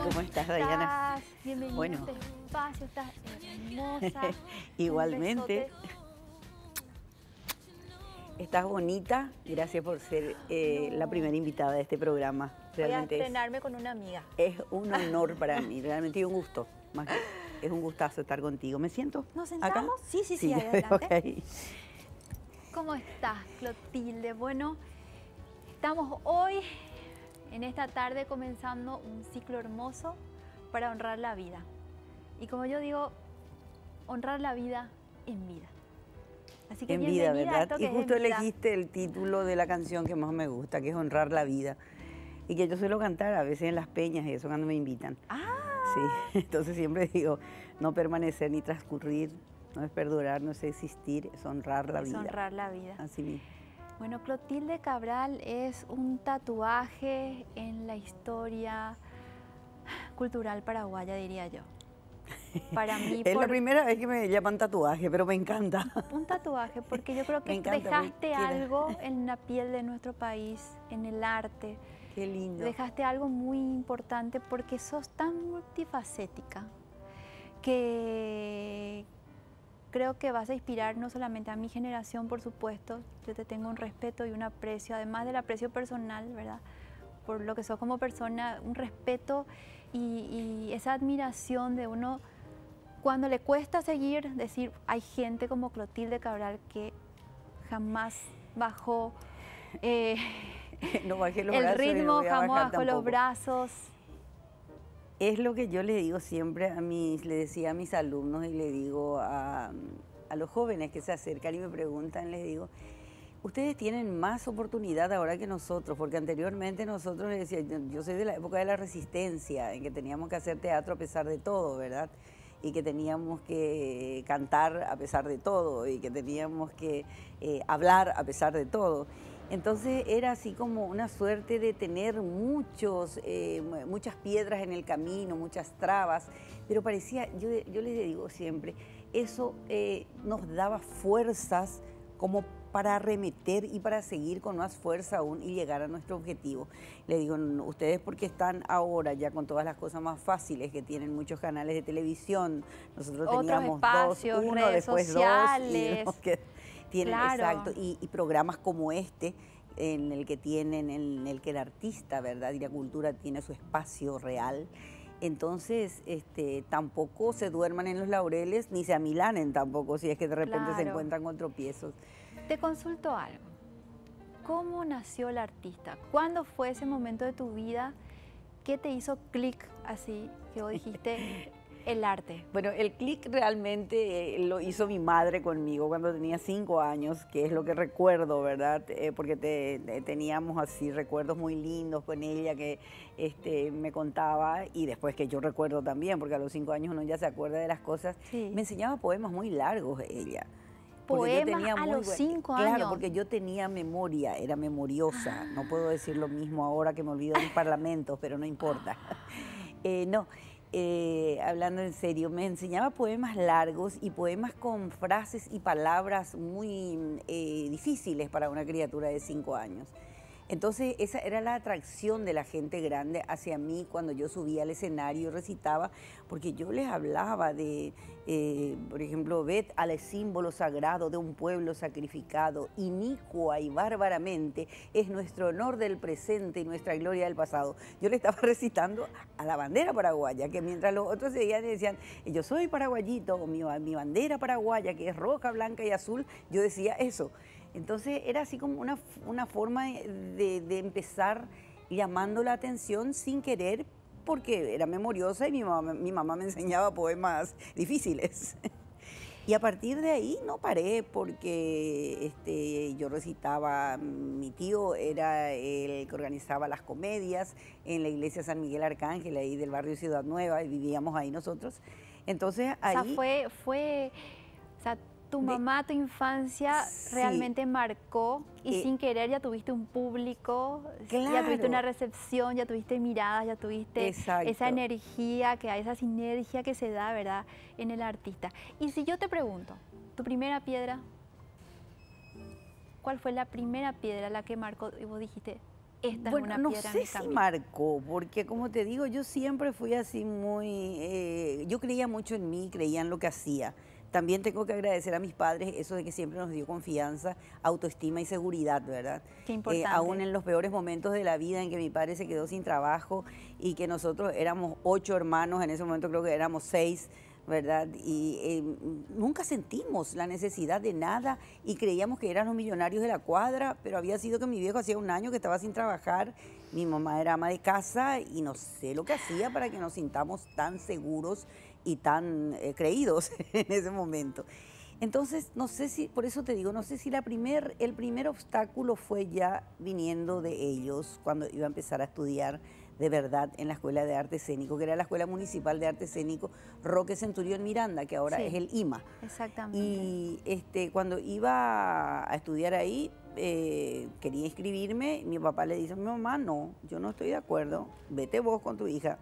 ¿Cómo estás, Dayana? Bienvenida Bueno. a este espacio, estás hermosa. Igualmente. Un besote. Estás bonita. Gracias por ser la primera invitada de este programa. Voy a Realmente estrenarme con una amiga. es un honor para mí. Realmente y un gusto. Es un gustazo estar contigo. ¿Me siento? ¿Nos acá? sentamos? Sí, Sí, adelante. ok. ¿Cómo estás, Clotilde? Bueno, estamos hoy, en esta tarde, comenzando un ciclo hermoso para honrar la vida. Y como yo digo, honrar la vida en vida. Así que En vida, bienvenida a ¿verdad? esto que Y es justo en vida. elegiste el título de la canción que más me gusta, que es Honrar la Vida. Y que yo suelo cantar a veces en las peñas y eso cuando me invitan. Ah, Sí, entonces siempre digo, no permanecer ni transcurrir, no es perdurar, no es existir, es honrar la es vida. honrar la vida. Así mismo. Bueno, Clotilde Cabral es un tatuaje en la historia cultural paraguaya, diría yo. Para mí, Es la primera vez que me llaman tatuaje, pero me encanta. un tatuaje, porque yo creo Me que encanta, dejaste porque algo en la piel de nuestro país, en el arte. Qué lindo. Dejaste algo muy importante porque sos tan multifacética que creo que vas a inspirar no solamente a mi generación, por supuesto. Yo te tengo un respeto y un aprecio, además del aprecio personal, ¿verdad? Por lo que sos como persona, un respeto y esa admiración de uno. Cuando le cuesta seguir, decir, hay gente como Clotilde Cabral que jamás bajó No bajé los el brazos y no ritmo, voy a jamás bajar bajó los tampoco. brazos. Es lo que yo le digo siempre le decía a mis alumnos y le digo a los jóvenes que se acercan y me preguntan, les digo, ustedes tienen más oportunidad ahora que nosotros, porque anteriormente nosotros, les decía, yo soy de la época de la resistencia, en que teníamos que hacer teatro a pesar de todo, ¿verdad? Y que teníamos que cantar a pesar de todo, y que teníamos que hablar a pesar de todo. Entonces era así como una suerte de tener muchas piedras en el camino, muchas trabas, pero parecía, yo les digo siempre, eso nos daba fuerzas como para arremeter y para seguir con más fuerza aún y llegar a nuestro objetivo. Le digo, ustedes porque están ahora ya con todas las cosas más fáciles, que tienen muchos canales de televisión, nosotros Otros teníamos espacios, dos, uno, redes después sociales. dos, y que tienen, Claro. exacto, y programas como este, en el que el artista, ¿verdad? Y la cultura tiene su espacio real. Entonces, tampoco se duerman en los laureles, ni se amilanen tampoco, si es que de repente se Claro. encuentran con tropiezos. Te consulto algo. ¿Cómo nació el artista? ¿Cuándo fue ese momento de tu vida que te hizo clic así, que vos dijiste el arte? Bueno, el clic realmente lo hizo mi madre conmigo cuando tenía 5 años, que es lo que recuerdo, ¿verdad? Porque teníamos así recuerdos muy lindos con ella que me contaba, y después que yo recuerdo también, porque a los 5 años uno ya se acuerda de las cosas. Sí. Me enseñaba poemas muy largos ella. Poemas a los 5 años. Claro, porque yo tenía memoria, era memoriosa. No puedo decir lo mismo ahora que me olvido de mis parlamentos, pero no importa. Hablando en serio, me enseñaba poemas largos y poemas con frases y palabras muy difíciles para una criatura de 5 años. Entonces esa era la atracción de la gente grande hacia mí cuando yo subía al escenario y recitaba, porque yo les hablaba de, por ejemplo, ved al símbolo sagrado de un pueblo sacrificado, inicua y bárbaramente, es nuestro honor del presente y nuestra gloria del pasado. Yo le estaba recitando a la bandera paraguaya, que mientras los otros seguían y decían, yo soy paraguayito, o mi bandera paraguaya, que es roja, blanca y azul, yo decía eso. Entonces era así como una forma de empezar llamando la atención sin querer, porque era memoriosa y mi mamá me enseñaba poemas difíciles. Y a partir de ahí no paré, porque yo recitaba, mi tío era el que organizaba las comedias en la iglesia San Miguel Arcángel, ahí del barrio Ciudad Nueva, y vivíamos ahí nosotros. Entonces ahí... O sea, tu mamá, tu infancia Sí. realmente marcó y sin querer ya tuviste un público, ya Claro. tuviste una recepción, ya tuviste miradas, ya tuviste Exacto. esa energía, esa sinergia que se da, ¿verdad?, en el artista. Y si yo te pregunto, tu primera piedra, ¿cuál fue la primera piedra la que marcó y vos dijiste, esta es Bueno, una no piedra en sé mi si camino? marcó, porque como te digo, yo siempre fui así muy, yo creía mucho en mí, creía en lo que hacía. También tengo que agradecer a mis padres eso de que siempre nos dio confianza, autoestima y seguridad, ¿verdad? Qué Aún importante. en los peores momentos de la vida en que mi padre se quedó sin trabajo y que nosotros éramos 8 hermanos, en ese momento creo que éramos 6, ¿verdad? Y nunca sentimos la necesidad de nada y creíamos que eran los millonarios de la cuadra, pero había sido que mi viejo hacía un año que estaba sin trabajar, mi mamá era ama de casa y no sé lo que hacía para que nos sintamos tan seguros y tan creídos en ese momento. Entonces, no sé si, por eso te digo, no sé si el primer obstáculo fue ya viniendo de ellos cuando iba a empezar a estudiar de verdad en la Escuela de Arte Escénico, que era la Escuela Municipal de Arte Escénico Roque Centurión Miranda, que ahora es Sí, el IMA. exactamente. Y cuando iba a estudiar ahí, quería inscribirme, mi papá le dice a mi mamá, no, yo no estoy de acuerdo, vete vos con tu hija.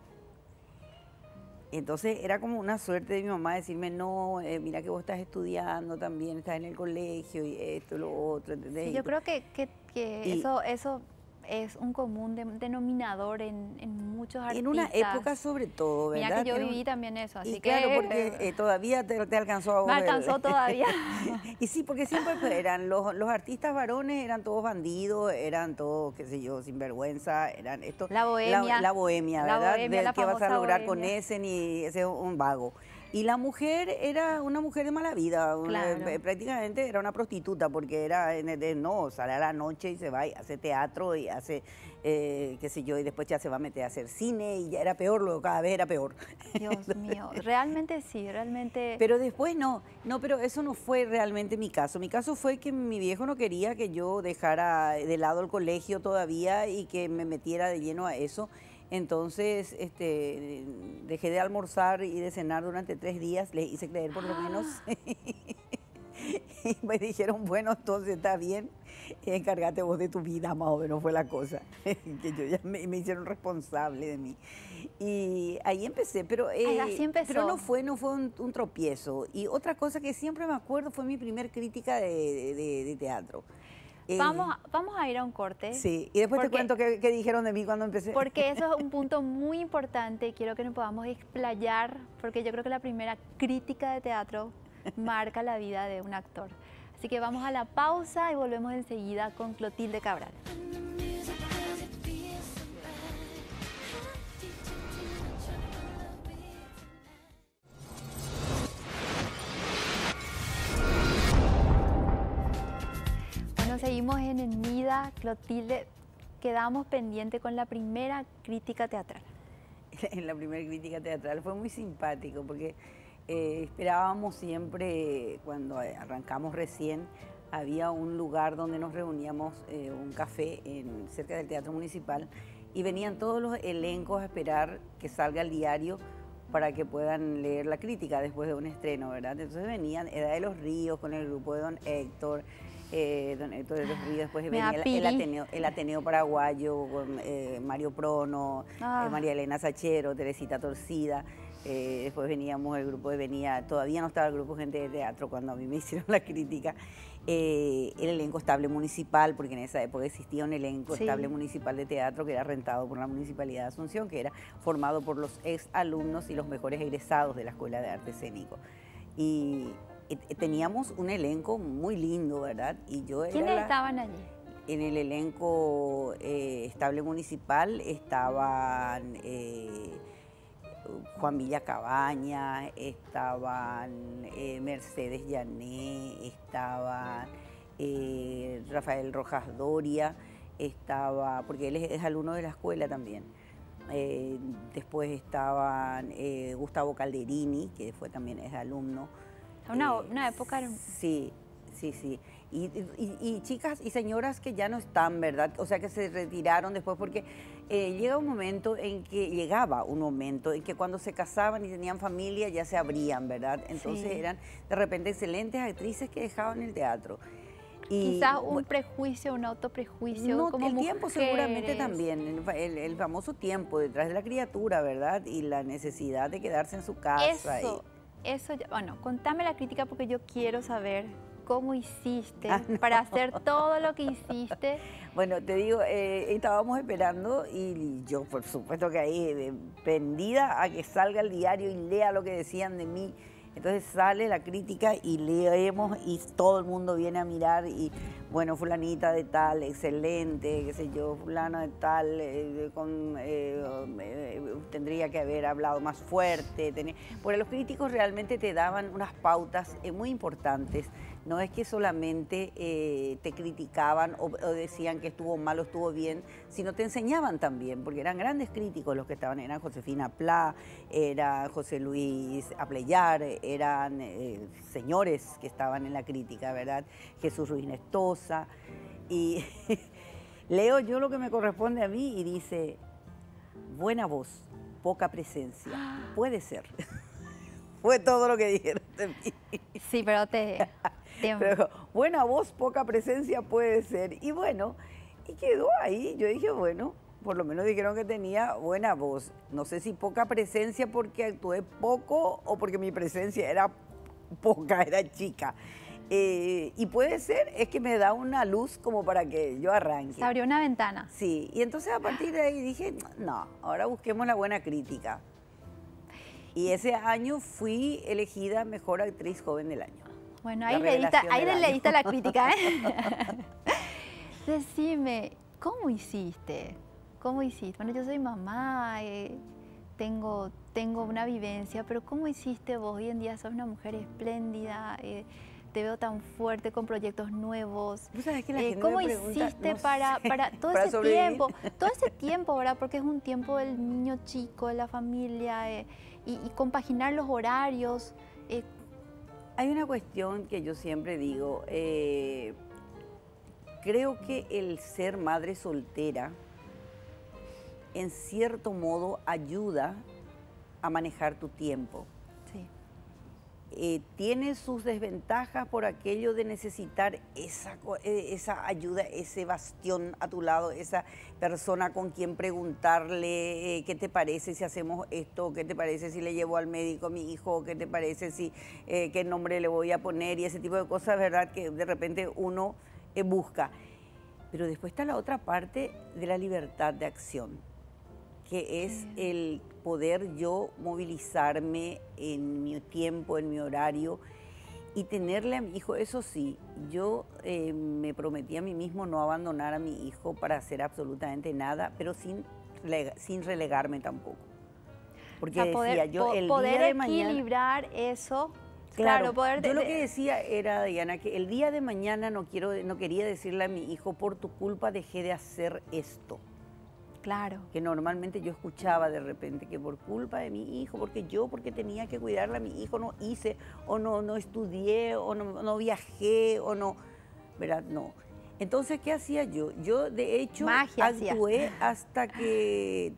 Entonces era como una suerte de mi mamá decirme, no, mira que vos estás estudiando también, estás en el colegio y esto, lo otro, ¿entendés? Sí, yo creo que Y eso es un común denominador en muchos en una artistas. época sobre todo, Mira ¿verdad? que yo viví también eso, así Y claro, que porque todavía te alcanzó a me vos alcanzó todavía. Y sí, porque siempre pues, eran los artistas varones, eran todos bandidos, eran todos, qué sé yo, sinvergüenza, eran esto. La bohemia. La bohemia, La ¿verdad? bohemia, la ¿Qué vas a famosa lograr con bohemia. ese? Ni ese es un vago. Y la mujer era una mujer de mala vida, Claro. prácticamente era una prostituta, porque era, no, sale a la noche y se va y hace teatro y hace, qué sé yo, y después ya se va a meter a hacer cine y ya era peor, luego cada vez era peor. Dios mío, realmente sí, realmente. Pero después pero eso no fue realmente mi caso. Mi caso fue que mi viejo no quería que yo dejara de lado el colegio todavía y que me metiera de lleno a eso. Entonces, dejé de almorzar y de cenar durante 3 días, les hice creer por lo menos. Y me dijeron, bueno, entonces está bien, encárgate vos de tu vida, más o menos fue la cosa. Que yo ya me hicieron responsable de mí. Y ahí empecé, pero, Así empezó. pero no fue un tropiezo. Y otra cosa que siempre me acuerdo fue mi primer crítica de teatro. Vamos a ir a un corte. Sí, y después te porque- cuento qué dijeron de mí cuando empecé. Porque eso es un punto muy importante y quiero que nos podamos explayar, porque yo creo que la primera crítica de teatro marca la vida de un actor. Así que vamos a la pausa y volvemos enseguida con Clotilde Cabral. Bueno, seguimos en Mida, Clotilde. Quedamos pendiente con la primera crítica teatral. En la primera crítica teatral fue muy simpático porque esperábamos siempre, cuando arrancamos recién, había un lugar donde nos reuníamos, un café cerca del Teatro Municipal, y venían todos los elencos a esperar que salga el diario para que puedan leer la crítica después de un estreno, ¿verdad? Entonces venían Edad de los Ríos con el grupo de don Héctor de los Ríos, después Me da venía piri. el Ateneo Paraguayo con Mario Prono, Ah. María Elena Sachero, Teresita Torcida. Después veníamos todavía no estaba el grupo Gente de Teatro cuando a mí me hicieron la crítica. El elenco estable municipal, porque en esa época existía un elenco Sí. estable municipal de teatro que era rentado por la Municipalidad de Asunción, que era formado por los ex alumnos y los mejores egresados de la Escuela de Arte Escénico. Y teníamos un elenco muy lindo, ¿verdad? Y yo era ¿Quiénes estaban allí? en el elenco estable municipal estaban Juan Villa Cabaña, estaban Mercedes Llané, estaban Rafael Rojas Doria, porque él es alumno de la escuela también. Después estaban Gustavo Calderini, que también es alumno. Una época. Sí, sí, sí. Y chicas y señoras que ya no están, ¿verdad? O sea, que se retiraron después porque llegaba un momento en que cuando se casaban y tenían familia ya se abrían, ¿verdad? Entonces Sí. eran de repente excelentes actrices que dejaban el teatro. Y, Quizás un prejuicio, un autoprejuicio. no, como el tiempo seguramente mujeres. también, el famoso tiempo detrás de la criatura, ¿verdad? Y la necesidad de quedarse en su casa. Eso, bueno, contame la crítica porque yo quiero saber cómo hiciste No. para hacer todo lo que hiciste. Bueno, te digo, estábamos esperando y yo, por supuesto que ahí, prendida a que salga el diario y lea lo que decían de mí. Entonces sale la crítica y leemos y todo el mundo viene a mirar y, bueno, fulanita de tal, excelente, qué sé yo, fulano de tal, tendría que haber hablado más fuerte. Porque los críticos realmente te daban unas pautas muy importantes. No es que solamente te criticaban o decían que estuvo mal o estuvo bien, sino te enseñaban también, porque eran grandes críticos los que estaban. Eran Josefina Pla, era José Luis Apleyar, eran señores que estaban en la crítica, ¿verdad? Jesús Ruiz Nestosa. Y leo yo lo que me corresponde a mí y dice, buena voz, poca presencia. Puede ser. Fue todo lo que dijeron de mí. Sí, pero Pero, buena voz, poca presencia puede ser. Y bueno, y quedó ahí. Yo dije, bueno, por lo menos dijeron que tenía buena voz. No sé si poca presencia porque actué poco o porque mi presencia era poca, era chica. Y puede ser, es que me da una luz como para que yo arranque. Se abrió una ventana. Sí, y entonces a partir de ahí dije, no, ahora busquemos la buena crítica. Y ese año fui elegida mejor actriz joven del año. Bueno, La ahí revelación del año. leíste la crítica, ¿eh? Decime, ¿cómo hiciste? ¿Cómo hiciste? Bueno, yo soy mamá, tengo una vivencia, pero ¿cómo hiciste vos? Hoy en día sos una mujer espléndida, te veo tan fuerte con proyectos nuevos. ¿Vos sabés que la gente ¿Cómo me pregunta? hiciste No para sé, todo para ese sobrevivir. tiempo? Todo ese tiempo, ¿verdad? Porque es un tiempo del niño chico, de la familia, y compaginar los horarios. Hay una cuestión que yo siempre digo, creo que el ser madre soltera en cierto modo ayuda a manejar tu tiempo. Sí. Tiene sus desventajas por aquello de necesitar esa ayuda, ese bastión a tu lado, esa persona con quien preguntarle qué te parece si hacemos esto, qué te parece si le llevo al médico a mi hijo, qué te parece si qué nombre le voy a poner y ese tipo de cosas, ¿verdad? Que de repente uno busca. Pero después está la otra parte de la libertad de acción, que es el poder yo movilizarme en mi tiempo, en mi horario y tenerle a mi hijo. Eso sí, yo me prometí a mí mismo no abandonar a mi hijo para hacer absolutamente nada, pero sin relegarme tampoco. Porque O sea, decía, yo el poder día de mañana... equilibrar eso. Claro, poder yo lo que decía era, Diana, que el día de mañana no quería decirle a mi hijo, por tu culpa dejé de hacer esto. Claro. Que normalmente yo escuchaba de repente que por culpa de mi hijo, porque tenía que cuidarle a mi hijo, no hice, o no estudié, o no viajé, o no, ¿verdad? No. Entonces, ¿qué hacía yo? Yo, de hecho, actué hasta que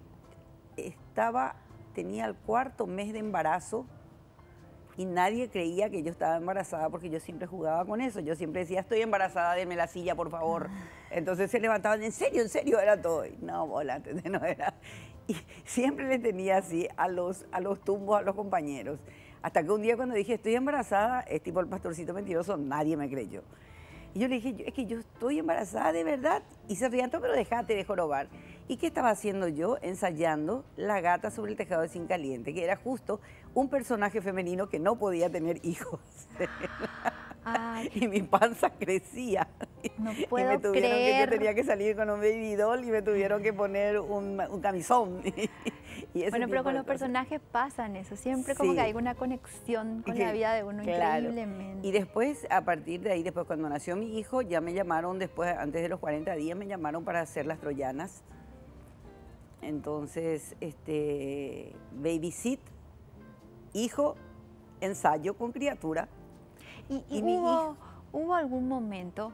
tenía el 4.º mes de embarazo y nadie creía que yo estaba embarazada porque yo siempre jugaba con eso. Yo siempre decía, estoy embarazada, denme la silla, por favor. Entonces se levantaban, en serio, era todo. Y no, bola, no era. Y siempre le tenía así a los tumbos a los compañeros. Hasta que un día cuando dije, estoy embarazada, es tipo el pastorcito mentiroso, nadie me creyó. Y yo le dije, es que yo estoy embarazada de verdad. Y se rían, pero déjate de jorobar. ¿Y qué estaba haciendo yo? Ensayando La gata sobre el tejado de zinc caliente, que era justo un personaje femenino que no podía tener hijos. Y mi panza crecía. No y puedo me tuvieron que yo creer. tenía que salir con un baby doll y me tuvieron que poner un camisón. Y ese Bueno, tipo pero con de los cosas. personajes pasan eso. Siempre como Sí. que hay una conexión con la vida de uno, Claro. increíblemente. Y después, a partir de ahí, después cuando nació mi hijo, ya me llamaron después, antes de los 40 días, me llamaron para hacer Las Troyanas. Entonces, babysit, hijo, ensayo con criatura. ¿Y mi hubo algún momento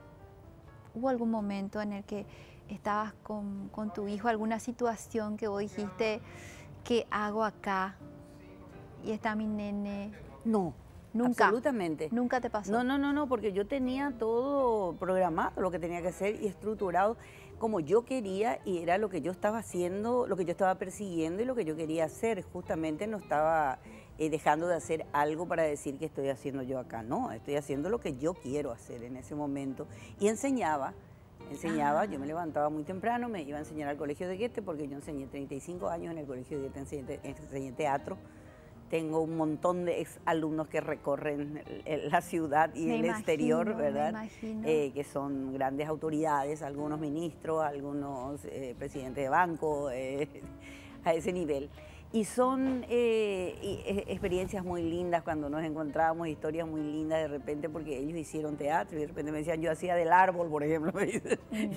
en el que estabas con tu hijo, alguna situación que vos dijiste, ¿qué hago acá? Y está mi nene. No, Nunca. absolutamente. Nunca te pasó. No, porque yo tenía todo programado, lo que tenía que hacer y estructurado como yo quería y era lo que yo estaba haciendo, lo que yo estaba persiguiendo y lo que yo quería hacer. Justamente no estaba dejando de hacer algo para decir que estoy haciendo yo acá. No, estoy haciendo lo que yo quiero hacer en ese momento. Y enseñaba, yo me levantaba muy temprano, me iba a enseñar al Colegio de Goethe, porque yo enseñé 35 años en el Colegio de Goethe, enseñé teatro. Tengo un montón de exalumnos que recorren la ciudad y el exterior, ¿verdad? Que son grandes autoridades, algunos ministros, algunos presidentes de banco, a ese nivel. Y son experiencias muy lindas cuando nos encontramos, historias muy lindas de repente, porque ellos hicieron teatro y de repente me decían, yo hacía del árbol, por ejemplo, me dicen,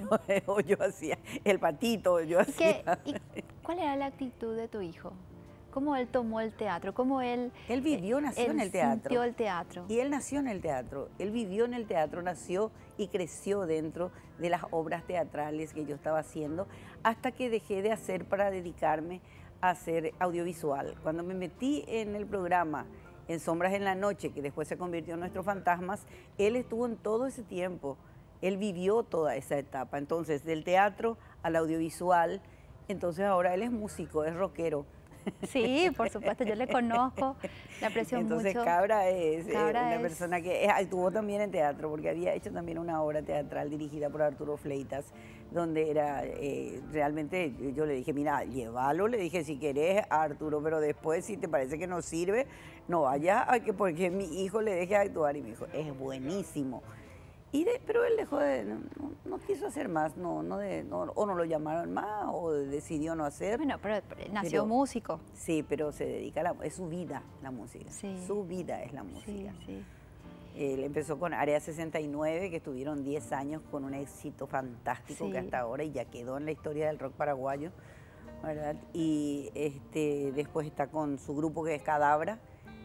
yo hacía el patito, yo hacía... ¿Y cuál era la actitud de tu hijo? ¿Cómo él tomó el teatro? ¿Cómo él nació en el teatro. Sintió el teatro? Y él nació en el teatro. Él vivió en el teatro, nació y creció dentro de las obras teatrales que yo estaba haciendo, hasta que dejé de hacer para dedicarme a hacer audiovisual. Cuando me metí en el programa En Sombras en la Noche, que después se convirtió en Nuestros Fantasmas, él estuvo en todo ese tiempo. Él vivió toda esa etapa. Entonces, del teatro al audiovisual, entonces ahora él es músico, es rockero. Sí, por supuesto, yo le conozco, le aprecio mucho. Entonces Cabra es una persona que actuó también en teatro, porque había hecho también una obra teatral dirigida por Arturo Fleitas, donde era realmente, yo le dije, mira, llévalo, le dije, si querés, Arturo, pero después si te parece que no sirve, no vayas a que porque mi hijo le deje actuar. Y me dijo, es buenísimo. Pero él dejó de, no quiso hacer más, o no lo llamaron más, o decidió no hacer. Bueno, pero nació músico. Sí, pero se dedica es su vida la música. Sí. Su vida es la música. Sí, sí. Él empezó con Área 69, que estuvieron 10 años con un éxito fantástico que hasta ahora y ya quedó en la historia del rock paraguayo, ¿verdad? Y después está con su grupo que es Cadabra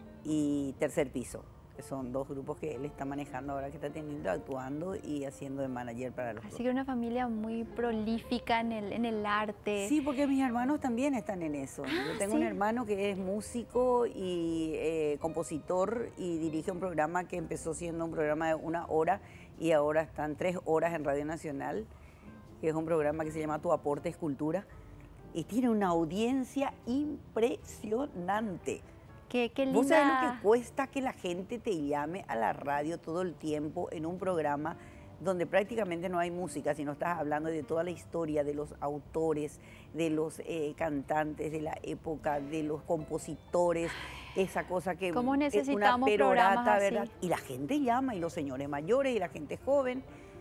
y Tercer Piso. Son dos grupos que él está manejando ahora, que está teniendo, actuando y haciendo de manager para los Así que una familia muy prolífica en el arte. Sí, porque mis hermanos también están en eso. Yo tengo un hermano que es músico y compositor y dirige un programa que empezó siendo un programa de 1 hora y ahora están 3 horas en Radio Nacional, que es un programa que se llama Tu Aporte es Cultura y tiene una audiencia impresionante. Qué linda. ¿Vos sabés lo que cuesta que la gente te llame a la radio todo el tiempo en un programa donde prácticamente no hay música, sino estás hablando de toda la historia, de los autores, de los cantantes de la época, de los compositores, esa cosa que ¿cómo necesitamos es una perorata, programas ¿verdad? así? Y la gente llama, y los señores mayores, y la gente joven,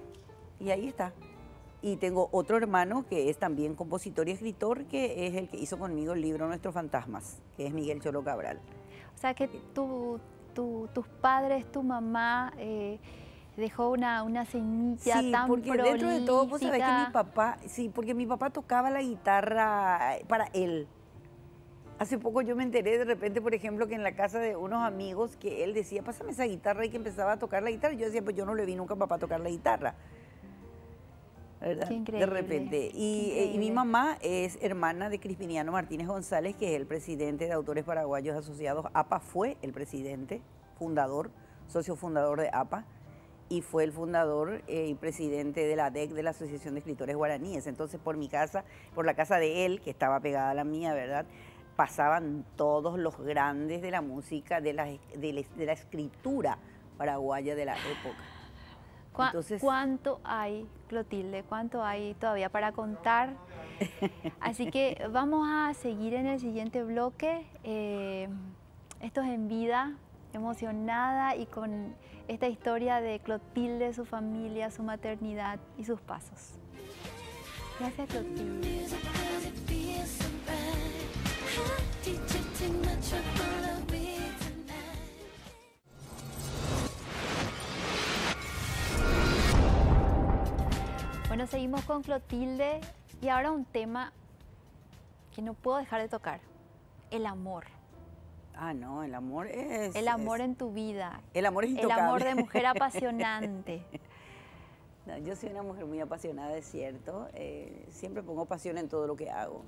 y ahí está. Y tengo otro hermano que es también compositor y escritor, que es el que hizo conmigo el libro Nuestros Fantasmas, que es Miguel Cholo Cabral. O sea que tus padres, tu mamá dejó una semilla tan porque prolífica. Dentro de todo, vos sabés que mi papá, porque mi papá tocaba la guitarra para él. Hace poco yo me enteré de repente, por ejemplo, que en la casa de unos amigos que él decía, pásame esa guitarra, y que empezaba a tocar la guitarra. Y yo decía, pues yo no le vi nunca a papá tocar la guitarra, ¿verdad? Qué increíble. De repente. Y mi mamá es hermana de Crispiniano Martínez González, que es el presidente de Autores Paraguayos Asociados. APA fue el presidente, fundador, socio fundador de APA, y fue el fundador y presidente de la ADEC, de la Asociación de Escritores Guaraníes. Entonces, por mi casa, por la casa de él, que estaba pegada a la mía, ¿verdad?, pasaban todos los grandes de la música, de la escritura paraguaya de la época. Entonces, ¿cuánto hay, Clotilde? ¿Cuánto hay todavía para contar? Así que vamos a seguir en el siguiente bloque. Esto es En Vida, emocionada y con esta historia de Clotilde, su familia, su maternidad y sus pasos. Gracias, Clotilde. Bueno, seguimos con Clotilde y ahora un tema que no puedo dejar de tocar, el amor. Ah, no, el amor es... El amor en tu vida. El amor es intocable. El amor de mujer apasionante. No, yo soy una mujer muy apasionada, es cierto. Siempre pongo pasión en todo lo que hago.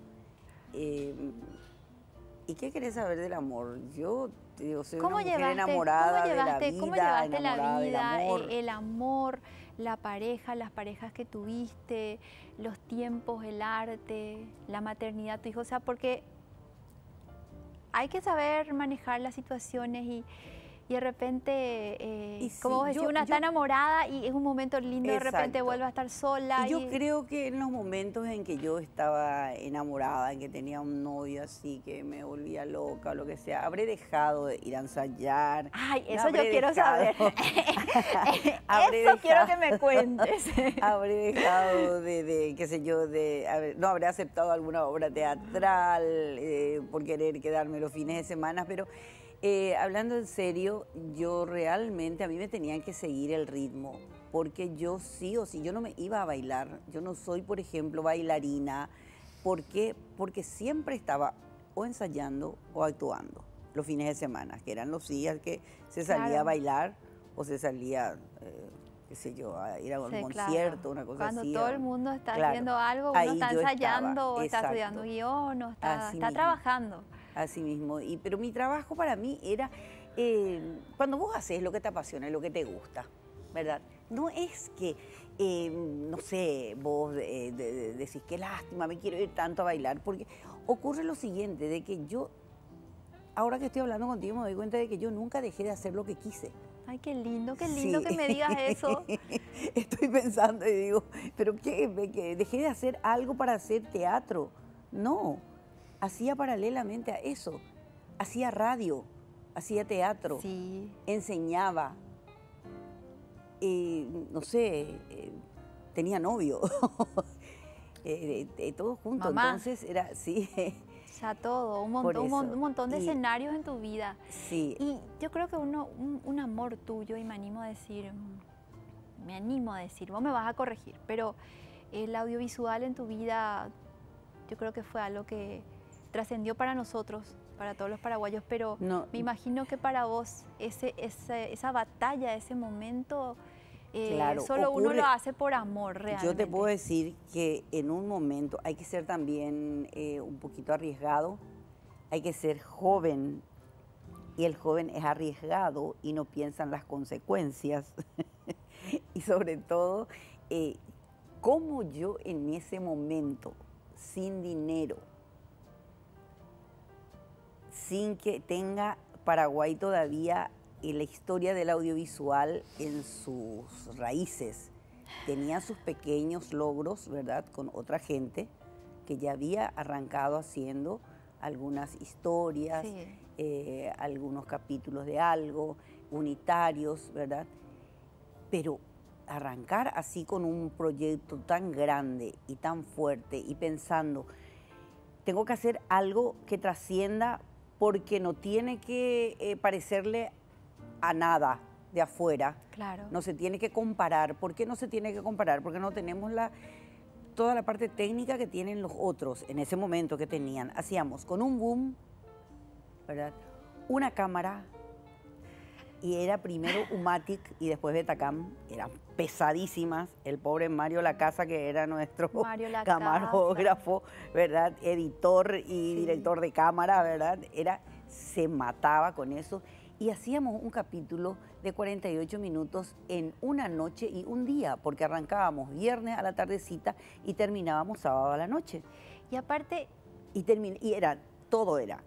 ¿Y qué querés saber del amor? Yo digo, soy una mujer enamorada de la vida, ¿Cómo llevaste la vida, del amor? el amor, la pareja, las parejas que tuviste, los tiempos, el arte, la maternidad, tu hijo? O sea, porque hay que saber manejar las situaciones y de repente, Y sí, como vos decís, una está enamorada y es un momento lindo, de repente exacto. vuelve a estar sola. Y yo creo que en los momentos en que yo estaba enamorada, en que tenía un novio así que me volvía loca o lo que sea, habré dejado de ir a ensayar. Ay, no eso yo habré quiero dejado- saber. habré Eso quiero que dejado- me cuentes. Habré dejado qué sé yo, no habré aceptado alguna obra teatral por querer quedarme los fines de semana, pero hablando en serio, yo realmente, a mí me tenían que seguir el ritmo, porque yo sí o sí, yo no me iba a bailar, yo no soy, por ejemplo, bailarina. ¿Por qué? Porque siempre estaba o ensayando o actuando los fines de semana, que eran los días que se salía a Claro. bailar o se salía, qué sé yo, a ir a un Sí, concierto, claro. una cosa Cuando así. todo el mundo está Claro, haciendo algo, uno ahí está yo estaba, ensayando, o está exacto. estudiando guión, o está, Así está mismo. trabajando. Así mismo, pero mi trabajo para mí era, cuando vos haces lo que te apasiona, lo que te gusta, ¿verdad? No es que, no sé, vos decís, qué lástima, me quiero ir tanto a bailar, porque ocurre lo siguiente, de que yo, ahora que estoy hablando contigo, me doy cuenta de que yo nunca dejé de hacer lo que quise. Ay, qué lindo Sí. que me digas eso. Estoy pensando y digo, ¿pero qué? ¿Que dejé de hacer algo para hacer teatro? No, hacía paralelamente a eso. Hacía radio, hacía teatro, Sí, enseñaba, no sé, tenía novio, todo junto. Mamá. Entonces era, sí, o sea, todo, un Por montón, eso. un montón de Y- escenarios en tu vida. sí. Y yo creo que un amor tuyo, y me animo a decir, vos me vas a corregir, pero el audiovisual en tu vida, yo creo que fue algo que trascendió para nosotros, para todos los paraguayos, pero No, me imagino que para vos esa batalla, ese momento, Claro, solo uno ocurre- lo hace por amor realmente. Yo te puedo decir que en un momento hay que ser también un poquito arriesgado, hay que ser joven, y el joven es arriesgado y no piensa en las consecuencias. Y sobre todo, cómo yo en ese momento, sin dinero, sin que tenga Paraguay todavía la historia del audiovisual en sus raíces, tenía sus pequeños logros, ¿verdad?, con otra gente que ya había arrancado haciendo algunas historias, Sí. algunos capítulos de algo, unitarios, ¿verdad? Pero arrancar así con un proyecto tan grande y tan fuerte y pensando, tengo que hacer algo que trascienda porque no tiene que parecerle a nada de afuera. Claro. No se tiene que comparar. ¿Por qué no se tiene que comparar? Porque no tenemos toda la parte técnica que tienen los otros en ese momento que tenían. Hacíamos con un boom, ¿verdad?, una cámara, y era primero Umatic y después Betacam, eran pesadísimas. El pobre Mario Lacasa, que era nuestro Mario Lacasa. camarógrafo, ¿verdad?, editor y Sí. director de cámara, ¿verdad?, se mataba con eso. Y hacíamos un capítulo de 48 minutos en una noche y un día, porque arrancábamos viernes a la tardecita y terminábamos sábado a la noche. Y aparte, Todo era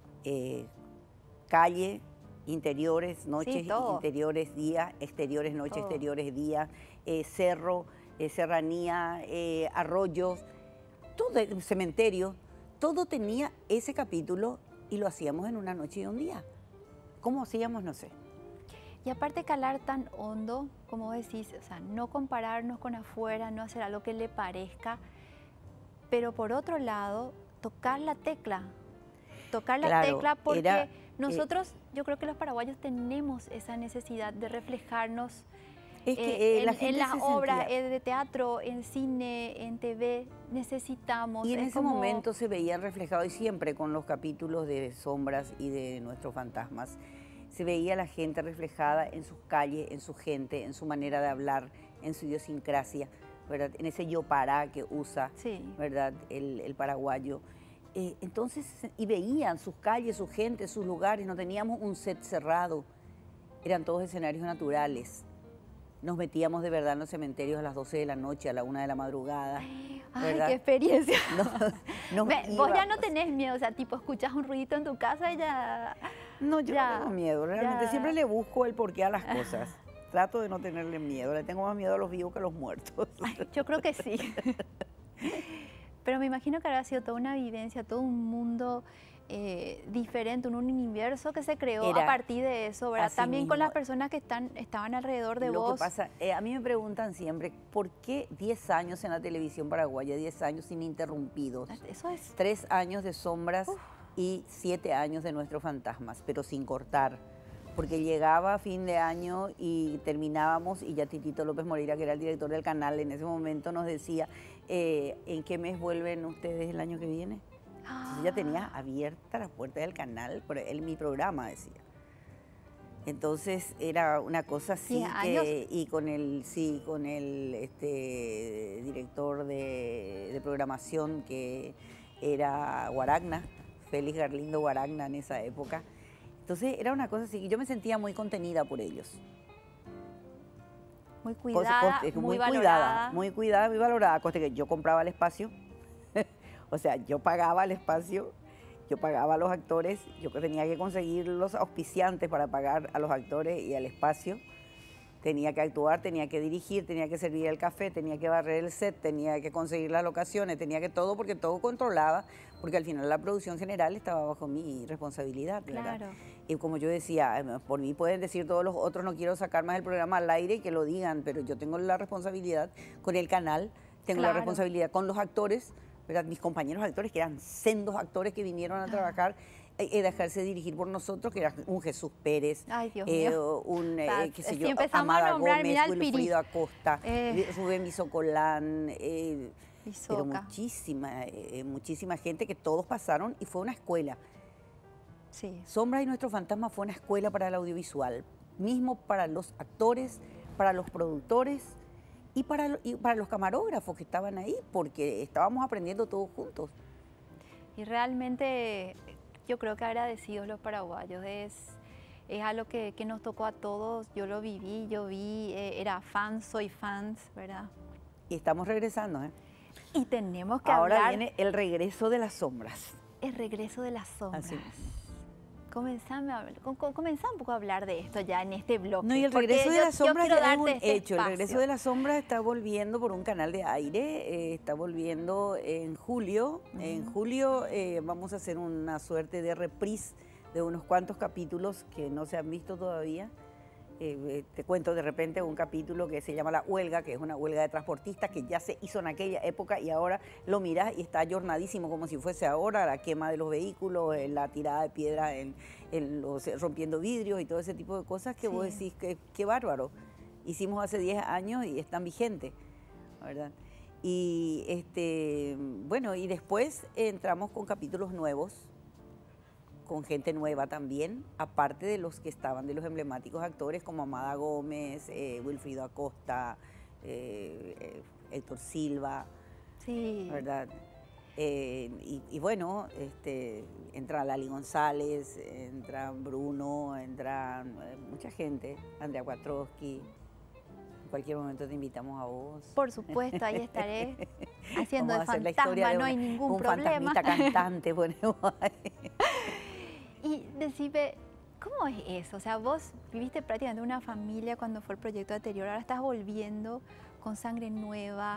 calle, interiores, noches, todo. interiores, día, exteriores, noche, Todo. exteriores, día, cerro, serranía, arroyos, todo el cementerio, todo tenía ese capítulo y lo hacíamos en una noche y un día. ¿Cómo hacíamos? No sé. y aparte calar tan hondo, como vos decís, o sea, no compararnos con afuera, no hacer algo que le parezca, pero por otro lado, tocar la tecla Claro, porque era, nosotros, yo creo que los paraguayos tenemos esa necesidad de reflejarnos Es que la gente en las se obras sentía- de teatro, en cine, en TV, necesitamos. Y en es ese como- momento se veían reflejados, y siempre con los capítulos de Sombras y de Nuestros Fantasmas, se veía la gente reflejada en sus calles, en su gente, en su manera de hablar, en su idiosincrasia, ¿verdad?, en ese yo para que usa, Sí. ¿verdad?, el paraguayo. Entonces, y veían sus calles, su gente, sus lugares, no teníamos un set cerrado, eran todos escenarios naturales. Nos metíamos de verdad en los cementerios a las 12 de la noche, a la 1 de la madrugada. Ay, ¿verdad? qué experiencia. Nos, Vos ya no tenés miedo, o sea, tipo, escuchas un ruidito en tu casa y ya... No, yo ya, no tengo miedo, realmente ya. siempre le busco el porqué a las cosas. Trato de no tenerle miedo, le tengo más miedo a los vivos que a los muertos. Ay, yo creo que sí. Pero me imagino que habrá sido toda una vivencia, todo un mundo diferente, un universo que se creó a partir de eso, ¿verdad? También con las personas que estaban alrededor de vos. Lo que pasa, a mí me preguntan siempre, ¿por qué 10 años en la televisión paraguaya, 10 años ininterrumpidos? Eso es. 3 años de sombras y 7 años de Nuestros Fantasmas, pero sin cortar. Porque llegaba a fin de año y terminábamos y ya Titito López Moreira, que era el director del canal, en ese momento nos decía, ¿en qué mes vuelven ustedes el año que viene? Entonces ya tenía abierta la puerta del canal, por mi programa decía. Entonces era una cosa así que, y con el director de programación que era Guaragna, Félix Garlindo Guaragna en esa época. Entonces era una cosa así, y yo me sentía muy contenida por ellos. Muy cuidada, muy valorada. Muy cuidada, muy valorada. Cosa que yo compraba el espacio, o sea, yo pagaba el espacio, yo pagaba a los actores, yo tenía que conseguir los auspiciantes para pagar a los actores y al espacio. Tenía que actuar, tenía que dirigir, tenía que servir el café, tenía que barrer el set, tenía que conseguir las locaciones, tenía que todo, porque todo controlaba, porque al final la producción general estaba bajo mi responsabilidad, ¿verdad? Claro. Y como yo decía, por mí pueden decir todos los otros, no quiero sacar más el programa al aire y que lo digan, pero yo tengo la responsabilidad con el canal, tengo la responsabilidad con los actores, ¿verdad? Mis compañeros actores, que eran sendos actores que vinieron a trabajar, dejarse dirigir por nosotros, que era un Jesús Pérez, ay, Dios mío. un, qué sé yo, Amada Gómez, Wilfrido Acosta, Rubén Bisocolán, pero muchísima gente que todos pasaron y fue una escuela. Sí. Sombras y Nuestro Fantasma fue una escuela para el audiovisual, mismo para los actores, para los productores y para los camarógrafos que estaban ahí, porque estábamos aprendiendo todos juntos. Y realmente yo creo que agradecidos los paraguayos, es algo que nos tocó a todos, yo lo viví, yo vi, era fan, soy fans, ¿verdad? Y estamos regresando, ¿eh? Y tenemos que Ahora viene el regreso de las sombras. El regreso de las sombras. Así es. Comenzá un poco a hablar de esto ya en este bloque. No, y el regreso de las sombras ya es un hecho. Espacio. El regreso de las sombras está volviendo por un canal de aire, está volviendo en julio. En julio vamos a hacer una suerte de reprise de unos cuantos capítulos que no se han visto todavía. Te cuento de repente un capítulo que se llama La Huelga, que es una huelga de transportistas que ya se hizo en aquella época y ahora lo mirás y está ayornadísimo como si fuese ahora, la quema de los vehículos, la tirada de piedras rompiendo vidrios y todo ese tipo de cosas que vos decís que qué bárbaro. Hicimos hace 10 años y están vigentes, ¿verdad? Y bueno, y después entramos con capítulos nuevos, con gente nueva también, aparte de los que estaban, de los emblemáticos actores como Amada Gómez, Wilfrido Acosta, Héctor Silva, ¿verdad? Y bueno, entra Lali González, entra Bruno, entra mucha gente, Andrea Quatrosky. En cualquier momento te invitamos a vos. Por supuesto, ahí estaré haciendo Vamos de a hacer fantasma, la historia de no hay ningún problema. Un fantasmita cantante, ponemos ahí. Y decime, ¿cómo es eso? O sea, vos viviste prácticamente una familia cuando fue el proyecto anterior, ahora estás volviendo con sangre nueva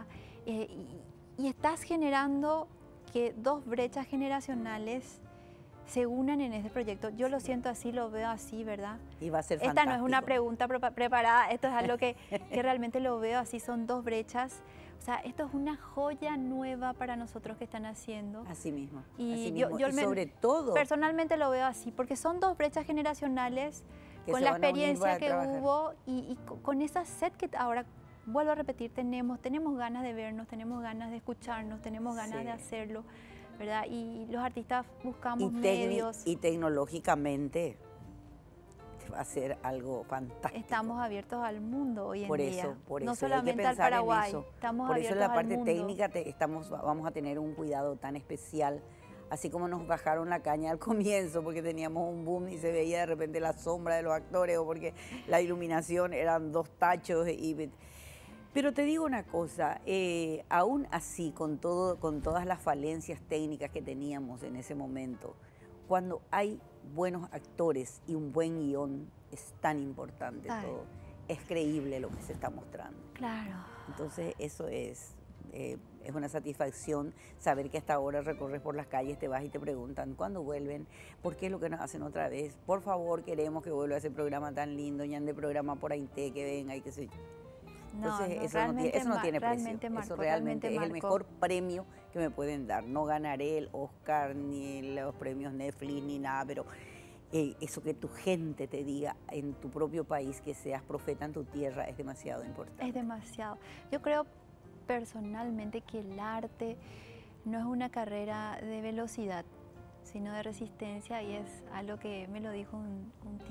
y estás generando que dos brechas generacionales se unan en este proyecto. Yo lo siento así, lo veo así, ¿verdad? Y va a ser Esta fantástico. no es una pregunta preparada, esto es algo que realmente lo veo así, son dos brechas. O sea, esto es una joya nueva para nosotros que están haciendo. Así mismo. Y así yo mismo. Y sobre todo, personalmente lo veo así, porque son dos brechas generacionales con la experiencia que hubo y con esa sed que ahora, vuelvo a repetir, tenemos ganas de vernos, tenemos ganas de escucharnos, tenemos ganas de hacerlo, ¿verdad? Y los artistas buscamos medios. Y tecnológicamente va a ser algo fantástico. Estamos abiertos al mundo hoy en día. Por eso, no solamente al Paraguay, estamos por eso en la abiertos parte al mundo. técnica vamos a tener un cuidado tan especial, así como nos bajaron la caña al comienzo porque teníamos un boom y se veía de repente la sombra de los actores o porque la iluminación eran dos tachos Pero te digo una cosa, aún así, con todo, con todas las falencias técnicas que teníamos en ese momento, cuando hay buenos actores y un buen guión, es tan importante Ay. todo. Es creíble lo que se está mostrando. Claro. Entonces, eso es una satisfacción saber que hasta ahora recorres por las calles, te vas y te preguntan cuándo vuelven, por qué es lo que nos hacen otra vez. Por favor, queremos que vuelva ese programa tan lindo, ya de programa por ahí, que venga y qué sé yo. Entonces, eso no tiene precio. Eso realmente es el mejor premio que me pueden dar. No ganaré el Oscar, ni los premios Netflix, ni nada, pero eso que tu gente te diga en tu propio país, que seas profeta en tu tierra, es demasiado importante. Es demasiado. Yo creo personalmente que el arte no es una carrera de velocidad, sino de resistencia, y es algo que me lo dijo un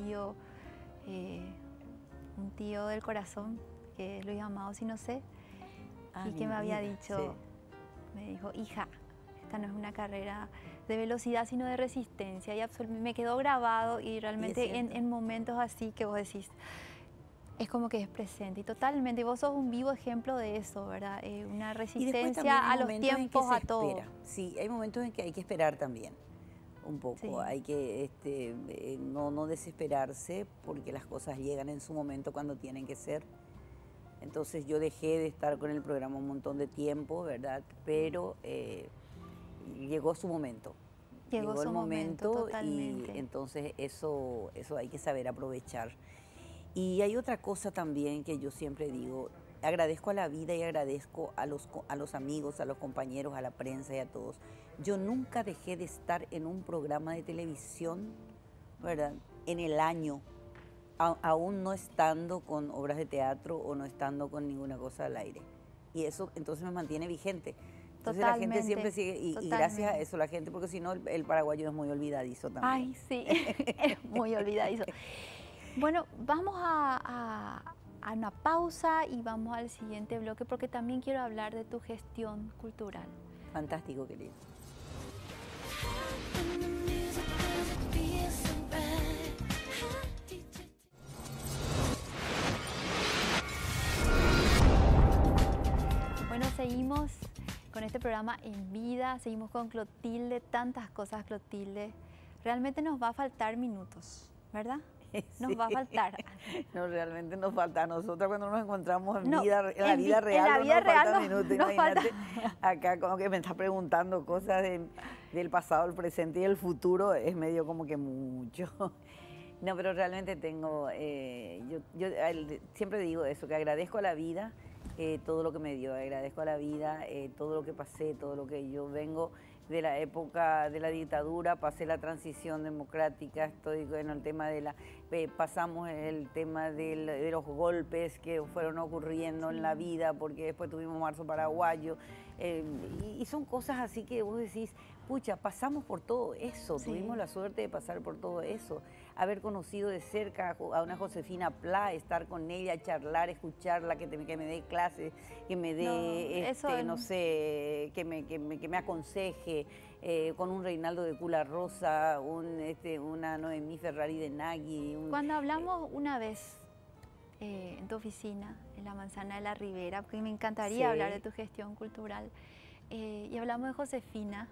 tío del corazón, que lo he llamado si no sé, y que me había dicho, sí. Me dijo, hija, esta no es una carrera de velocidad, sino de resistencia, y me quedó grabado, y realmente en momentos así que vos decís, es como que es presente, y totalmente, vos sos un vivo ejemplo de eso, ¿verdad? Una resistencia a los tiempos, a todo. Sí, hay momentos en que hay que esperar también, un poco, sí. Hay que no desesperarse, porque las cosas llegan en su momento cuando tienen que ser. Entonces yo dejé de estar con el programa un montón de tiempo, ¿verdad? Pero llegó su momento. Llegó el momento totalmente. Y entonces eso hay que saber aprovechar. Y hay otra cosa también que yo siempre digo, agradezco a la vida y agradezco a los amigos, a los compañeros, a la prensa y a todos. Yo nunca dejé de estar en un programa de televisión, ¿verdad? En el año, aún no estando con obras de teatro o no estando con ninguna cosa al aire. Y eso entonces me mantiene vigente. Entonces la gente siempre sigue, y gracias a eso la gente, porque si no el paraguayo es muy olvidadizo también. Ay, sí, es muy olvidadizo. Bueno, vamos a una pausa y vamos al siguiente bloque, porque también quiero hablar de tu gestión cultural. Fantástico, querido. Bueno, seguimos con este programa En Vida, seguimos con Clotilde, tantas cosas, Clotilde. Realmente nos va a faltar minutos, ¿verdad? Nos va a faltar. No, realmente nos falta. A nosotros cuando nos encontramos en la vida real nos faltan minutos. Imagínate, acá como que me estás preguntando cosas del pasado, el presente y el futuro, es medio como que mucho. No, pero realmente tengo, yo siempre digo eso, que agradezco a la vida todo lo que me dio, agradezco a la vida todo lo que pasé, todo lo que yo vengo de la época de la dictadura, pasé la transición democrática, estoy en el tema de pasamos el tema de los golpes que fueron ocurriendo en la vida, porque después tuvimos Marzo Paraguayo, y son cosas así que vos decís, pucha, pasamos por todo eso, tuvimos la suerte de pasar por todo eso, haber conocido de cerca a una Josefina Pla, estar con ella, charlar, escucharla, que me dé clases, que me dé, no sé, que me aconseje, con un Reinaldo de Cula Rosa, una Noemí Ferrari de Nagui. Cuando hablamos una vez en tu oficina, en la Manzana de la Ribera, porque me encantaría hablar de tu gestión cultural, y hablamos de Josefina,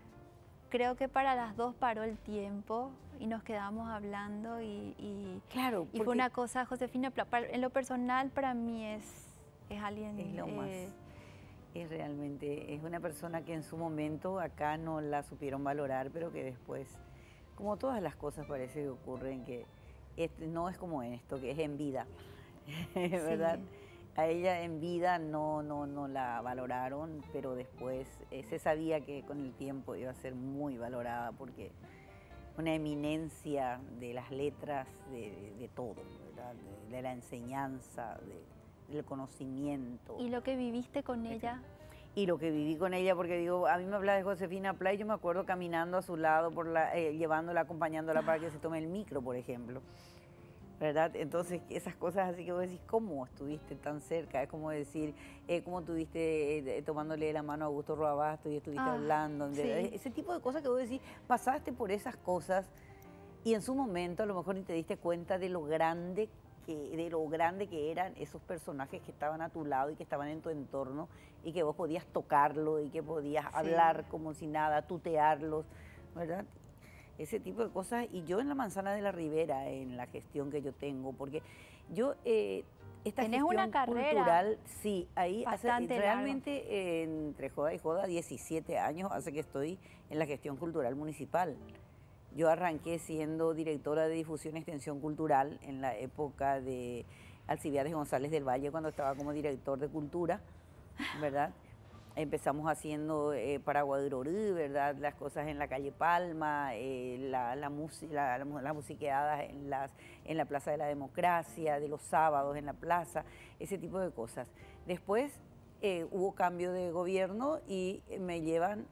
creo que para las dos paró el tiempo y nos quedamos hablando claro, y fue una cosa, Josefina, en lo personal para mí es alguien... Es lo más, es realmente, es una persona que en su momento acá no la supieron valorar, pero que después, como todas las cosas parece que ocurren, que no es como esto, que es en vida, ¿verdad? Sí. A ella en vida no la valoraron, pero después se sabía que con el tiempo iba a ser muy valorada, porque una eminencia de las letras, de todo, ¿verdad? De la enseñanza, del conocimiento. ¿Y lo que viviste con ella? Y lo que viví con ella, porque digo, a mí me habla de Josefina Pla y yo me acuerdo caminando a su lado, llevándola, acompañándola para que se tome el micro, por ejemplo. ¿Verdad? Entonces, esas cosas así que vos decís, ¿cómo estuviste tan cerca? Es como decir, ¿cómo estuviste tomándole la mano a Augusto Roabasto y estuviste hablando? Sí. Ese tipo de cosas que vos decís, pasaste por esas cosas y en su momento a lo mejor ni te diste cuenta de lo grande de lo grande que eran esos personajes que estaban a tu lado y que estaban en tu entorno y que vos podías tocarlo y que podías hablar como si nada, tutearlos, ¿verdad? Ese tipo de cosas. Y yo en la Manzana de la Ribera, en la gestión que yo tengo, porque yo... esta Tenés gestión una carrera cultural, sí, ahí hace, bastante realmente entre joda y joda, 17 años hace que estoy en la gestión cultural municipal. Yo arranqué siendo directora de difusión y extensión cultural en la época de Alcibiades González del Valle, cuando estaba como director de cultura, ¿verdad? Empezamos haciendo Paraguay, ¿verdad? Las cosas en la calle Palma, las musiqueadas en la Plaza de la Democracia, de los sábados en la plaza, ese tipo de cosas. Después hubo cambio de gobierno y me llevan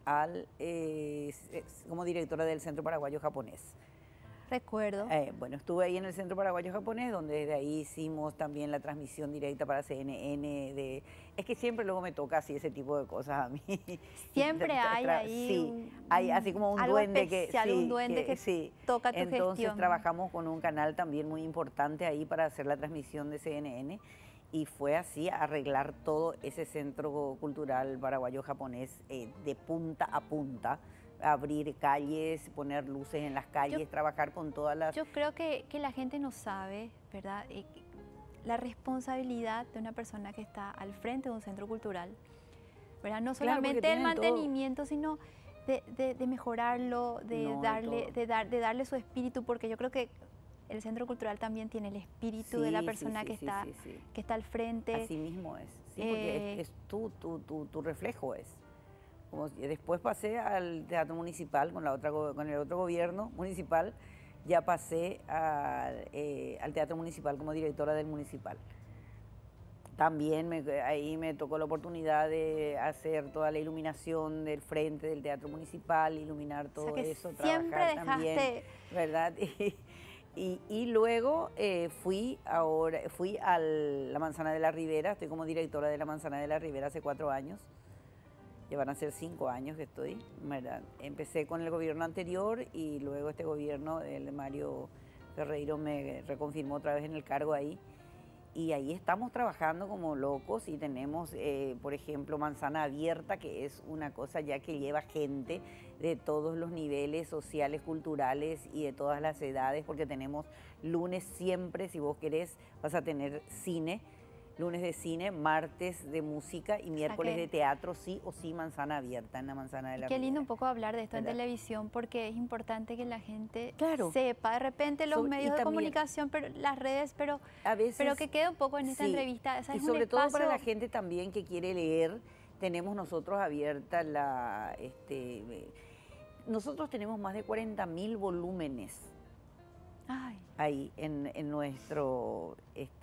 como directora del Centro Paraguayo Japonés. Recuerdo. Bueno, estuve ahí en el Centro Paraguayo Japonés, donde desde ahí hicimos también la transmisión directa para CNN. Es que siempre luego me toca así ese tipo de cosas a mí. Siempre hay ahí sí, hay así como un algo duende especial, que, sí, un duende que sí. toca tu Entonces gestión. trabajamos con un canal también muy importante ahí para hacer la transmisión de CNN. Y fue así, arreglar todo ese centro cultural paraguayo-japonés de punta a punta, abrir calles, poner luces en las calles, trabajar con todas las... Yo creo que la gente no sabe, ¿verdad? La responsabilidad de una persona que está al frente de un centro cultural, ¿verdad? No solamente el mantenimiento, sino de mejorarlo, de darle su espíritu, porque yo creo que el centro cultural también tiene el espíritu de la persona que está al frente. Así mismo es, porque es tu reflejo es. Como después pasé al teatro municipal con el otro gobierno municipal, ya pasé al teatro municipal como directora del municipal. También ahí me tocó la oportunidad de hacer toda la iluminación del frente del teatro municipal, iluminar todo, o sea, eso, trabajar también, ¿verdad? Y luego fui a la Manzana de la Ribera, estoy como directora de la Manzana de la Ribera hace 4 años. Ya van a ser 5 años que estoy, ¿verdad? Empecé con el gobierno anterior y luego este gobierno, el de Mario Ferreiro, me reconfirmó otra vez en el cargo ahí. Y ahí estamos trabajando como locos y tenemos, por ejemplo, Manzana Abierta, que es una cosa ya que lleva gente de todos los niveles sociales, culturales y de todas las edades, porque tenemos lunes siempre, si vos querés, vas a tener cine. Lunes de cine, martes de música y miércoles de teatro, sí o sí, Manzana Abierta en la Manzana de la Ribera. Qué lindo un poco hablar de esto, ¿verdad?, en televisión, porque es importante que la gente sepa. De repente los medios de comunicación, pero las redes, pero que quede un poco en esta entrevista. Y sobre todo para la gente también que quiere leer, tenemos nosotros abierta nosotros tenemos más de 40.000 volúmenes ahí en nuestro...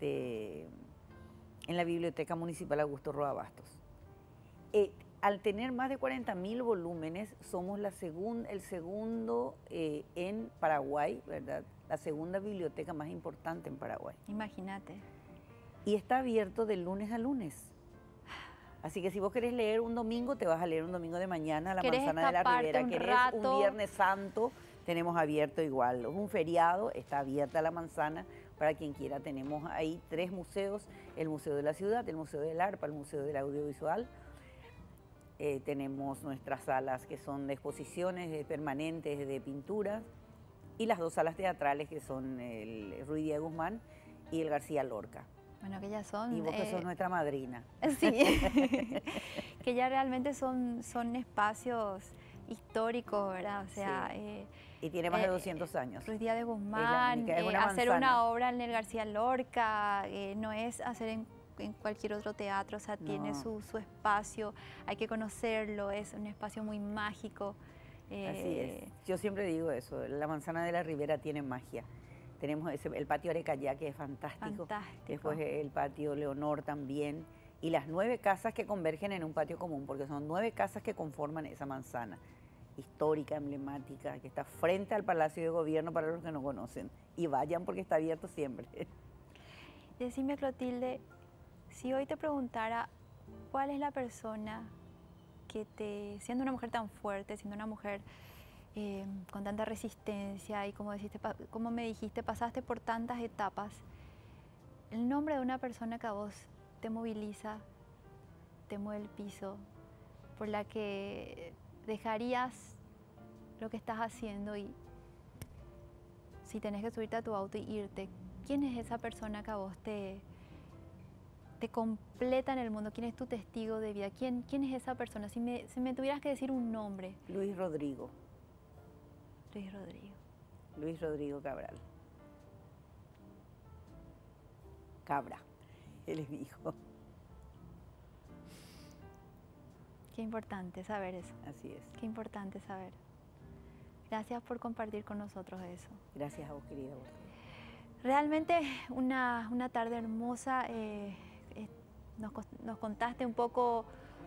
en la Biblioteca Municipal Augusto Roa Bastos. Al tener más de 40.000 volúmenes, somos el segundo en Paraguay, ¿verdad? La segunda biblioteca más importante en Paraguay. Imagínate. Y está abierto de lunes a lunes. Así que si vos querés leer un domingo, te vas a leer un domingo de mañana a la Manzana de la Ribera. ¿Querés un Viernes Santo? Tenemos abierto igual. Un feriado, está abierta la Manzana. Para quien quiera, tenemos ahí 3 museos, el Museo de la Ciudad, el Museo del Arpa, el Museo del Audiovisual. Tenemos nuestras salas que son de exposiciones permanentes de pinturas y las 2 salas teatrales que son el Ruy Díaz Guzmán y el García Lorca. Bueno, que ya son... Y vos que sos nuestra madrina. Sí, que ya realmente son espacios históricos, ¿verdad? O sea... y tiene más de 200 años. Ruy Díaz de Guzmán, hacer una obra en el García Lorca, no es hacer en cualquier otro teatro, o sea, tiene su espacio, hay que conocerlo, es un espacio muy mágico. Así es, yo siempre digo eso, la Manzana de la Ribera tiene magia. Tenemos el patio Arecayá, que es fantástico. Después el patio Leonor también. Y las 9 casas que convergen en un patio común, porque son 9 casas que conforman esa manzana histórica, emblemática, que está frente al Palacio de Gobierno para los que no conocen. Y vayan porque está abierto siempre. Decime, Clotilde, si hoy te preguntara cuál es la persona que siendo una mujer tan fuerte, siendo una mujer con tanta resistencia y como me dijiste, pasaste por tantas etapas, el nombre de una persona que a vos te moviliza, te mueve el piso, por la que dejarías lo que estás haciendo y si tenés que subirte a tu auto y irte, ¿quién es esa persona que a vos te completa en el mundo? ¿Quién es tu testigo de vida? ¿Quién es esa persona? Si me tuvieras que decir un nombre. Luis Rodrigo. Luis Rodrigo. Luis Rodrigo Cabral. Cabra, él es mi hijo. Qué importante saber eso. Así es. Qué importante saber. Gracias por compartir con nosotros eso. Gracias a vos, querida. Realmente una tarde hermosa. Nos contaste un poco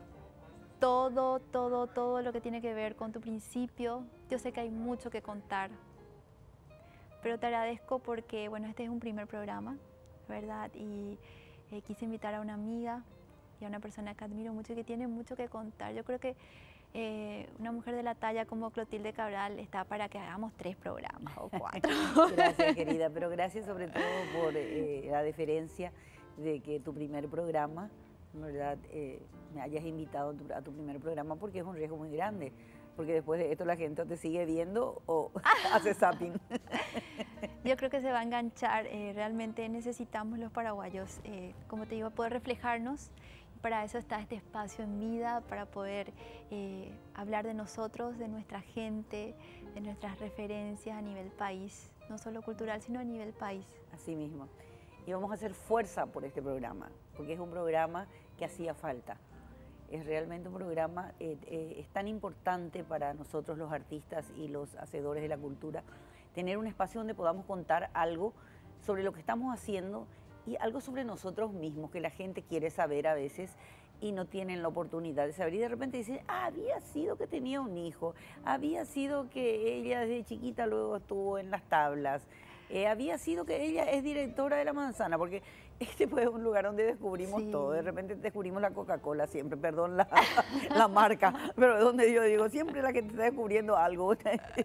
todo lo que tiene que ver con tu principio. Yo sé que hay mucho que contar, pero te agradezco porque, bueno, este es un primer programa, ¿verdad? Y quise invitar a una amiga y a una persona que admiro mucho y que tiene mucho que contar. Yo creo que una mujer de la talla como Clotilde Cabral está para que hagamos 3 programas o 4. Gracias, querida, pero gracias sobre todo por la deferencia de que tu primer programa, ¿verdad? Me hayas invitado a tu primer programa, porque es un riesgo muy grande, porque después de esto la gente te sigue viendo o hace zapping. Yo creo que se va a enganchar. Realmente necesitamos los paraguayos, como te digo, poder reflejarnos. Para eso está este espacio en vida, para poder hablar de nosotros, de nuestra gente, de nuestras referencias a nivel país, no solo cultural, sino a nivel país. Así mismo. Y vamos a hacer fuerza por este programa, porque es un programa que hacía falta. Es realmente un programa, es tan importante para nosotros los artistas y los hacedores de la cultura, tener un espacio donde podamos contar algo sobre lo que estamos haciendo y algo sobre nosotros mismos, que la gente quiere saber a veces y no tienen la oportunidad de saber. Y de repente dicen, había sido que tenía un hijo, había sido que ella desde chiquita luego estuvo en las tablas, había sido que ella es directora de La Manzana, porque este fue un lugar donde descubrimos todo. De repente descubrimos la Coca-Cola siempre, perdón la marca, pero es donde yo digo, siempre la que te está descubriendo algo.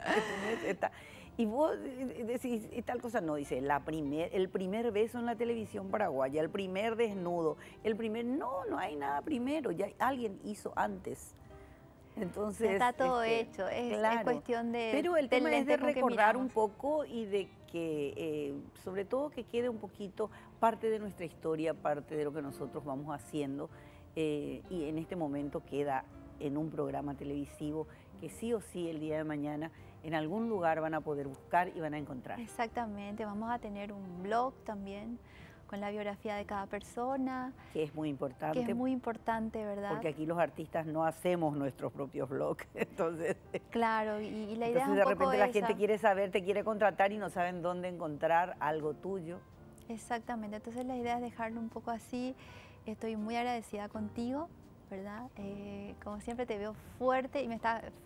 Y vos decís, tal cosa no, dice, el primer beso en la televisión paraguaya, el primer desnudo, no hay nada primero, ya alguien hizo antes. Entonces, ya está todo hecho, es cuestión de... Pero el tema es de recordar un poco y de que, sobre todo, que quede un poquito parte de nuestra historia, parte de lo que nosotros vamos haciendo, y en este momento queda en un programa televisivo que sí o sí el día de mañana en algún lugar van a poder buscar y van a encontrar. Exactamente, vamos a tener un blog también con la biografía de cada persona. Que es muy importante. Que es muy importante, ¿verdad? Porque aquí los artistas no hacemos nuestros propios blogs, entonces... Claro, y la idea es un de poco repente esa. La gente quiere saber, te quiere contratar y no saben dónde encontrar algo tuyo. Exactamente, entonces la idea es dejarlo un poco así. Estoy muy agradecida contigo, ¿verdad? Como siempre te veo fuerte y me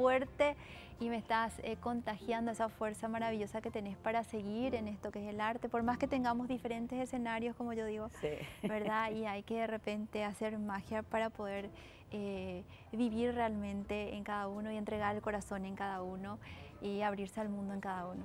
estás contagiando esa fuerza maravillosa que tenés para seguir en esto que es el arte, por más que tengamos diferentes escenarios, como yo digo, sí. ¿verdad? Y hay que de repente hacer magia para poder vivir realmente en cada uno y entregar el corazón en cada uno y abrirse al mundo en cada uno.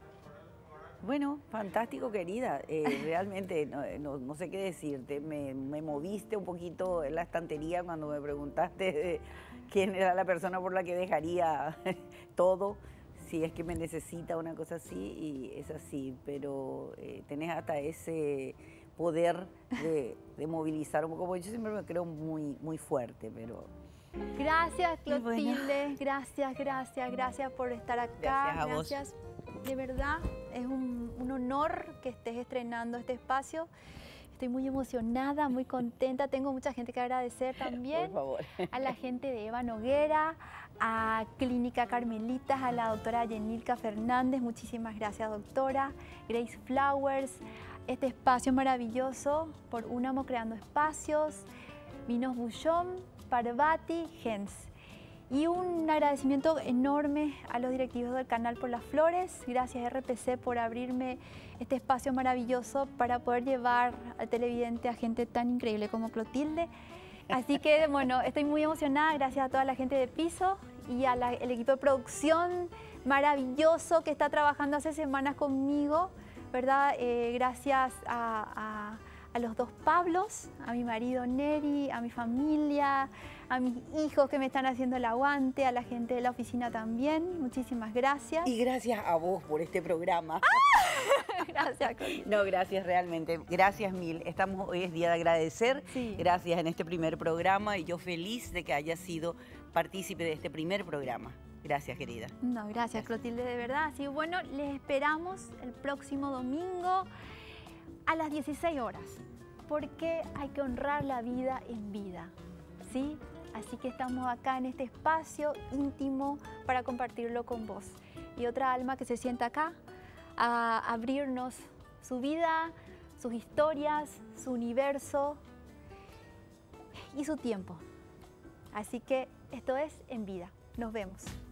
Bueno, fantástico, querida. Realmente no sé qué decirte. Me moviste un poquito en la estantería cuando me preguntaste de quién era la persona por la que dejaría todo, si es que me necesita una cosa así, y es así. Pero tenés hasta ese poder de movilizar un poco, porque yo siempre me creo muy fuerte, pero... Gracias, Clotilde. Bueno. Gracias por estar acá. Gracias a vos. De verdad, es un honor que estés estrenando este espacio. Estoy muy emocionada, muy contenta. Tengo mucha gente que agradecer también. Por favor. A la gente de Eva Noguera, a Clínica Carmelitas, a la doctora Yenilka Fernández. Muchísimas gracias, doctora. Grace Flowers. Este espacio maravilloso por Unamo Creando Espacios. Vinos Bullón, Parvati, Gens. Y un agradecimiento enorme a los directivos del canal por las flores. Gracias RPC por abrirme este espacio maravilloso para poder llevar al televidente a gente tan increíble como Clotilde. Así que, bueno, estoy muy emocionada. Gracias a toda la gente de piso y al equipo de producción maravilloso que está trabajando hace semanas conmigo, ¿verdad? Gracias a a los dos Pablos, a mi marido Neri, a mi familia, a mis hijos que me están haciendo el aguante, a la gente de la oficina también. Muchísimas gracias. Y gracias a vos por este programa. Gracias, Clotilde. No, gracias realmente. Gracias mil. Hoy es día de agradecer. Sí. Gracias en este primer programa y yo feliz de que hayas sido partícipe de este primer programa. Gracias, querida. No, gracias, Clotilde, de verdad. Así bueno, les esperamos el próximo domingo a las 16 horas, porque hay que honrar la vida en vida, ¿sí? Así que estamos acá en este espacio íntimo para compartirlo con vos. Y otra alma que se sienta acá a abrirnos su vida, sus historias, su universo y su tiempo. Así que esto es En Vida. Nos vemos.